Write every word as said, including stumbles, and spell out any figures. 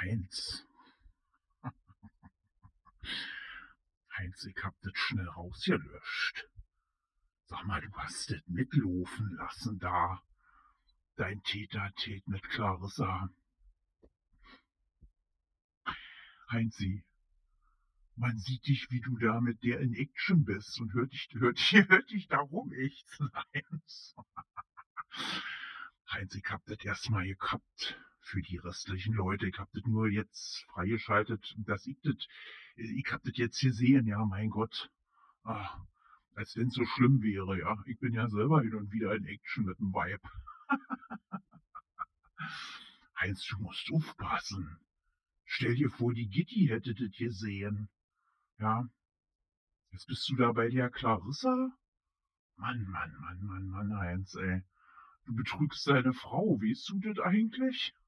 Heinz. Heinz, ich hab das schnell rausgelöscht. Sag mal, du hast das mitlaufen lassen da. Dein Tete-a-Tete mit Clarissa. Heinzi, man sieht dich, wie du da mit der in Action bist und hört dich, hört, hört dich darum ächzen, Heinz. Heinz, ich hab das erstmal gehabt für die restlichen Leute. Ich hab das nur jetzt freigeschaltet, dass ich das, ich hab das jetzt gesehen, ja, mein Gott. Ah, als wenn's so schlimm wäre, ja. Ich bin ja selber hin und wieder in Action mit dem Vibe. Heinz, du musst aufpassen. Stell dir vor, die Gitti hätte das gesehen. Ja. Jetzt bist du da bei der Clarissa? Mann, Mann, Mann, Mann, Mann, Heinz, ey. Du betrügst deine Frau, weißt du das eigentlich?